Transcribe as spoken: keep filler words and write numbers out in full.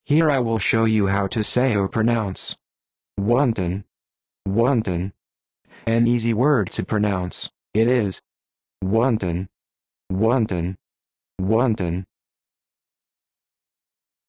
Here I will show you how to say or pronounce wanton, wanton. An easy word to pronounce, it is wanton, wanton, wanton.